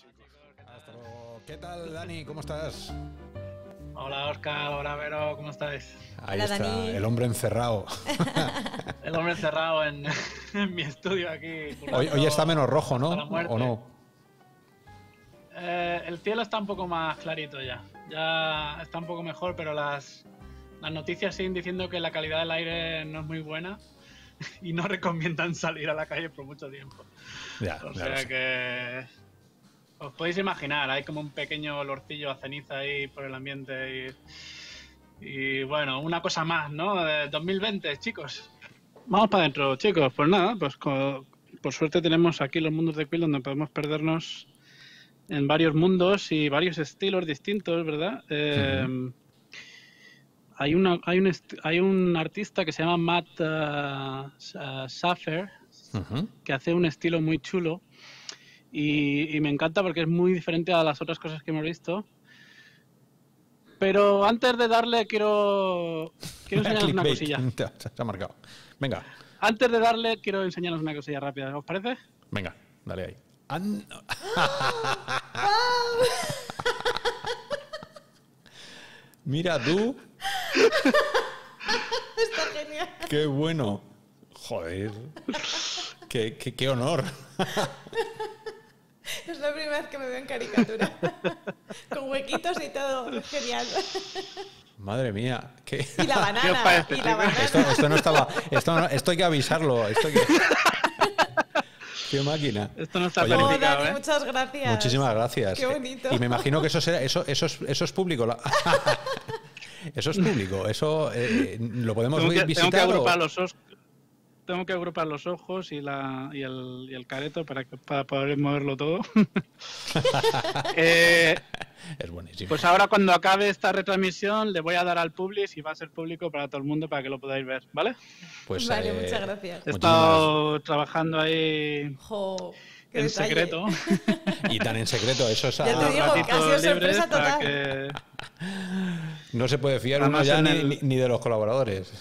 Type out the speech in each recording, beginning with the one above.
chicos. Hasta luego. ¿Qué tal, Dani? ¿Cómo estás? Hola, Oscar. Hola, Vero. ¿Cómo estáis? Ahí Hola, está, Dani. el hombre encerrado. El hombre encerrado en mi estudio aquí. Hoy está menos rojo, ¿no? hasta la muerte. ¿O no? El cielo está un poco más clarito ya. Ya está un poco mejor, pero las noticias siguen diciendo que la calidad del aire no es muy buena y no recomiendan salir a la calle por mucho tiempo. Ya, O ya lo sea sé. que os podéis imaginar, hay como un pequeño olorcillo a ceniza ahí por el ambiente y bueno, una cosa más, ¿no? De 2020, chicos. Vamos para adentro, chicos. Pues nada, pues por suerte tenemos aquí los mundos de Quill donde podemos perdernos en varios mundos y varios estilos distintos, ¿verdad? Hay un artista que se llama Matt Saffer, que hace un estilo muy chulo y me encanta porque es muy diferente a las otras cosas que hemos visto. Pero antes de darle quiero enseñaros una cosilla. Se ha marcado. Venga, Antes de darle quiero enseñaros una cosilla rápida, ¿os parece? venga, dale ahí. Mira tú. Está genial. Qué bueno. Joder. Qué honor. Es la primera vez que me veo en caricatura. Con huequitos y todo. Genial. Madre mía. Y la ¿Qué os banana. parece, Y la chicos? banana. Esto no estaba. Esto hay que avisarlo. Qué máquina. Esto no está Oye, Oh, planificado, Dani, ¿eh? muchas gracias. Muchísimas gracias. Qué bonito. Y me imagino que eso es público. Eso es público. Eso lo podemos visitar. Tengo que agrupar los ojos y el careto para poder moverlo todo. Es buenísimo. Pues ahora cuando acabe esta retransmisión le voy a dar al publish y va a ser público para todo el mundo para que lo podáis ver, ¿vale? Pues, Vale, muchas gracias. He estado trabajando ahí Jo, qué en detalle. secreto. Y tan en secreto, eso es Ya te unos digo, ratitos que ha sido libres sorpresa para total. que... no se puede fiar uno Además, ya en ni de los colaboradores.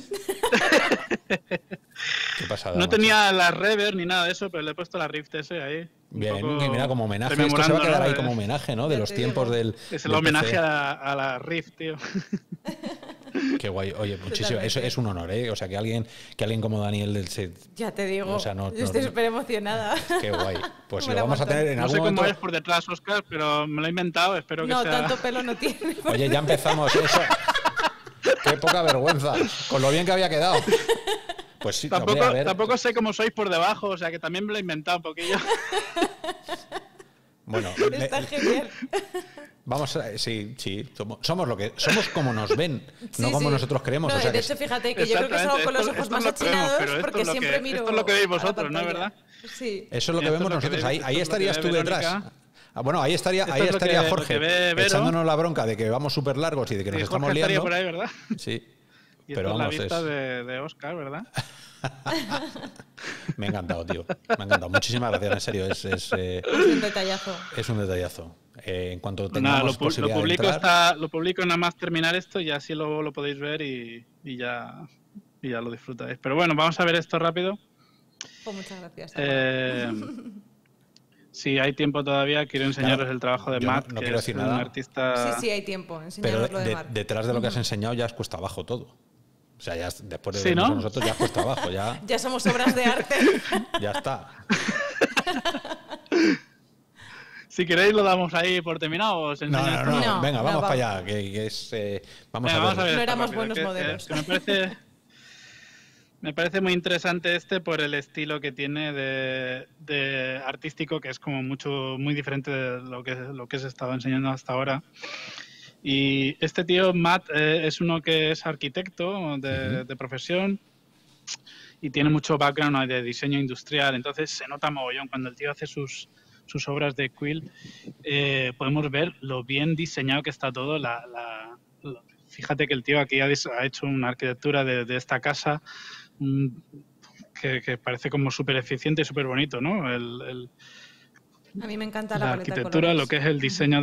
Qué pasada. No macho. tenía la reverb ni nada de eso, pero le he puesto la Rift S ahí. Bien, y mira, como homenaje. Esto se rememorando, va a quedar ¿no? ahí como homenaje, ¿no? De Ya los te tiempos digo. del. Es el del homenaje PC. a la Rift, tío. Qué guay. Oye, muchísimo. Totalmente. Eso es un honor, ¿eh? O sea, que alguien como Daniel del set. Ya te digo. O sea, no- Yo estoy no- súper emocionada. Qué guay. Pues Me lo la vamos a montan. tener en No algún sé cómo momento. es por detrás, Oscar, pero me lo he inventado. Espero que No, sea... tanto pelo no tiene. Oye, ya empezamos. Eso. Qué poca vergüenza. Con lo bien que había quedado. Pues sí, hombre, a ver. Tampoco sé cómo sois por debajo, o sea que también me lo he inventado un poquillo. Bueno, Está genial. vamos a, sí, somos lo que somos como nos ven, no Sí, como sí. nosotros queremos. No, o sea de que hecho, fíjate que yo creo que salgo con los ojos más achinados porque siempre miro. Esto es lo que veis a la vosotros, ¿no es pantalla. verdad? Sí. eso es lo que Esto vemos es lo que nosotros. veis, Ahí esto es lo que estarías ve tú detrás. Verónica. Bueno, ahí estaría Esto es lo estaría que Jorge ve Vero. echándonos la bronca de que vamos súper largos y de que nos Y estamos Jorge estaría liando. por ahí, ¿verdad? Sí, Y pero esto vamos, es la vista de Oscar, ¿verdad? me ha encantado, tío. Me ha encantado. Muchísimas gracias, en serio. Es un detallazo. Es un detallazo. En cuanto Pues nada, tengamos posibilidad de entrar, lo publico nada más terminar esto y así luego lo podéis ver y ya lo disfrutáis. Pero bueno, vamos a ver esto rápido. Pues muchas gracias. Si hay tiempo todavía, quiero enseñaros Claro, el trabajo de yo Matt, no que quiero es decir un nada. artista... Sí, hay tiempo. pero Enseñaros lo de Marc. detrás de lo que has enseñado ya has cuesta abajo todo. O sea, ya después de Sí, vernos ¿no? a nosotros ya has cuesta abajo, ya, Ya somos obras de arte. ya está. Si queréis lo damos ahí por terminado o os enseño No, esto. no, no, No, venga, no, vamos va. para allá, que es... vamos Venga, a ver. ver No esto éramos rápido, buenos que modelos. me parece muy interesante por el estilo que tiene de artístico, que es como muy diferente de lo que os he estado enseñando hasta ahora. Y este tío, Matt, es uno que es arquitecto de profesión y tiene mucho background de diseño industrial, entonces se nota mogollón cuando el tío hace sus obras de Quill. Podemos ver lo bien diseñado que está todo. Fíjate que el tío aquí ha hecho una arquitectura de esta casa que parece como súper eficiente y súper bonito, ¿no? A mí me encanta La la paleta de arquitectura, colores. lo que es el diseño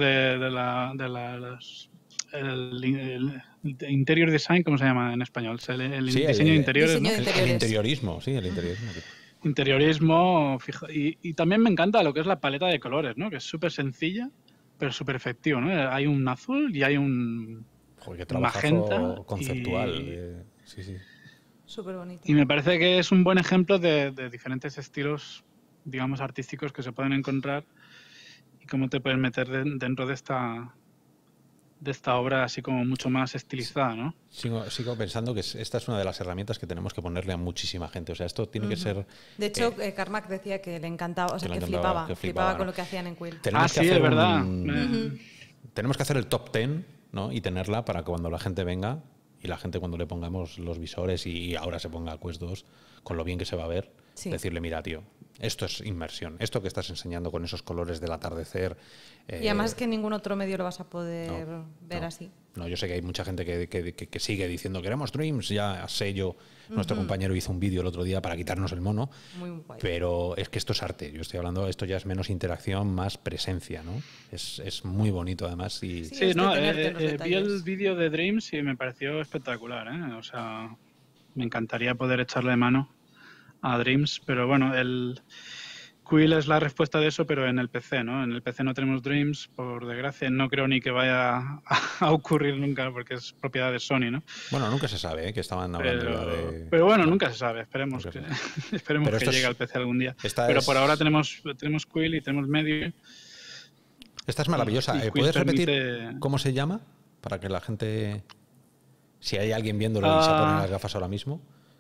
el interior design, ¿cómo se llama en español? O sea, el Sí, diseño de interiores, diseño ¿no? de interiores. El interiorismo, sí, el interiorismo. interiorismo, y también me encanta lo que es la paleta de colores, ¿no? Que es súper sencilla, pero súper efectivo, ¿no? Hay un azul y hay un Joder, qué trabajazo magenta conceptual. Sí, sí. Súper bonito. Y me parece que es un buen ejemplo de diferentes estilos, digamos, artísticos que se pueden encontrar y cómo te puedes meter dentro de esta obra así como mucho más estilizada, ¿no? Sigo pensando que esta es una de las herramientas que tenemos que ponerle a muchísima gente. O sea, esto tiene que ser... De hecho, Carmack decía que le encantaba, o sea, que flipaba con lo que hacían en Quill. Sí, es verdad. Tenemos que hacer el top 10, ¿no? Y tenerla para que cuando la gente venga y la gente cuando le pongamos los visores y ahora se ponga Quest 2, con lo bien que se va a ver, decirle, mira, tío, esto es inmersión. Esto que estás enseñando con esos colores del atardecer... y además es que en ningún otro medio lo vas a poder ver así. No, yo sé que hay mucha gente que sigue diciendo queremos Dreams, ya sé yo, nuestro compañero hizo un vídeo el otro día para quitarnos el mono, Muy guay. pero es que esto es arte, yo estoy hablando, esto ya es menos interacción, más presencia, ¿no? Es muy bonito además. Y... Sí, no, vi el vídeo de Dreams y me pareció espectacular, ¿eh? O sea, me encantaría poder echarle mano a Dreams, pero bueno, el Quill es la respuesta de eso, pero en el PC, ¿no? En el PC no tenemos Dreams, por desgracia, no creo ni que vaya a ocurrir nunca, porque es propiedad de Sony, ¿no? Bueno, nunca se sabe, ¿eh? Que estaban hablando pero bueno, nunca se sabe, esperemos que llegue al PC algún día. Pero por ahora tenemos Quill y tenemos Medio. Esta es maravillosa. ¿Puedes repetir cómo se llama? Para que la gente, si hay alguien viéndolo y se pone las gafas ahora mismo.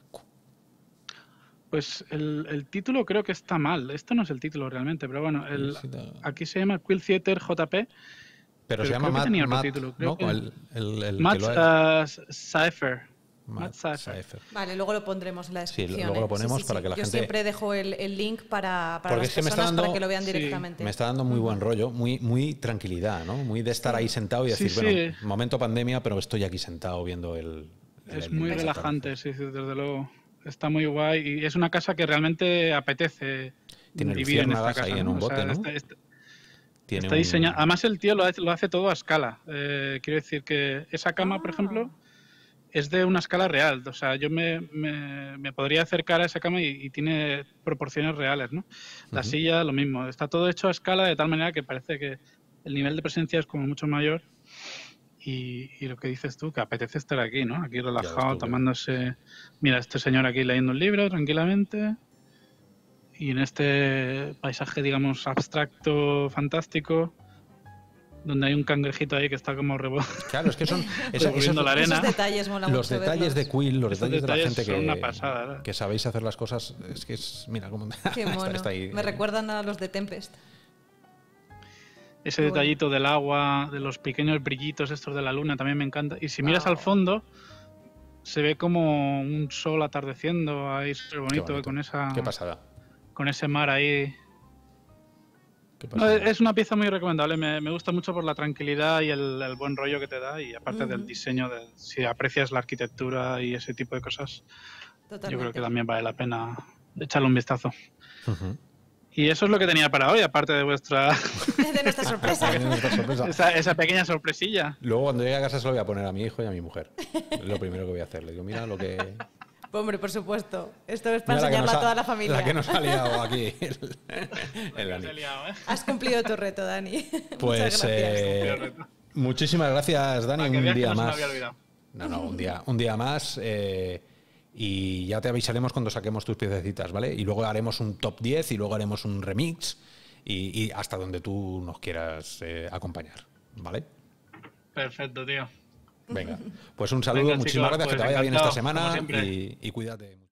Pues el título creo que está mal. Esto no es el título realmente, pero bueno, aquí se llama Quill Theater JP. Pero se llama Matt, título. ¿no? Matt Cypher. Vale, luego lo pondremos en la descripción. Sí, luego lo ponemos para que la gente... Yo siempre dejo el link para las personas para que lo vean directamente. Me está dando muy buen rollo, muy tranquilidad, ¿no? Muy de estar ahí sentado y decir, bueno, momento pandemia, pero estoy aquí sentado viendo Es muy relajante, sí, desde luego. Está muy guay y es una casa que realmente apetece vivir en esta casa. Ahí en un bote, ¿no? Está diseñado. Además, el tío lo hace todo a escala. Quiero decir que esa cama, por ejemplo, es de una escala real. O sea, yo me podría acercar a esa cama y tiene proporciones reales, ¿no? La silla, lo mismo. Está todo hecho a escala de tal manera que parece que el nivel de presencia es como mucho mayor. Y lo que dices tú, que apetece estar aquí, ¿no? Aquí relajado, tomándose... Mira, este señor aquí leyendo un libro tranquilamente. Y en este paisaje, digamos, abstracto, fantástico, donde hay un cangrejito ahí que está como Claro, es que son revolviendo la arena. Esos detalles mola los mucho detalles verlos. de Quill, los detalles de la gente son una pasada, que sabéis hacer las cosas, es que es... Mira cómo... Qué mono. está ahí. Me recuerdan a los de Tempest. Ese detallito del agua, de los pequeños brillitos estos de la luna, también me encanta. Y si miras al fondo, se ve como un sol atardeciendo ahí súper bonito, con esa... Qué pasada. Con ese mar ahí. No, es una pieza muy recomendable. Me gusta mucho por la tranquilidad y el buen rollo que te da. Y aparte del diseño, si aprecias la arquitectura y ese tipo de cosas, totalmente. Yo creo que también vale la pena echarle un vistazo. Y eso es lo que tenía para hoy, aparte de vuestra... de nuestra sorpresa. esa pequeña sorpresilla. Luego cuando llegue a casa se lo voy a poner a mi hijo y a mi mujer. Es lo primero que voy a hacer. Le digo, mira lo que... Hombre, por supuesto. Esto es para enseñarlo a toda la familia. La que nos ha liado aquí. Has cumplido tu reto, Dani. Pues muchísimas gracias, Dani. Un día más. No, un día más. Y ya te avisaremos cuando saquemos tus piececitas, ¿vale? Y luego haremos un top 10 y luego haremos un remix y hasta donde tú nos quieras acompañar, ¿vale? Perfecto, tío. Venga, pues un saludo, muchísimas gracias, que te vaya bien esta semana y cuídate.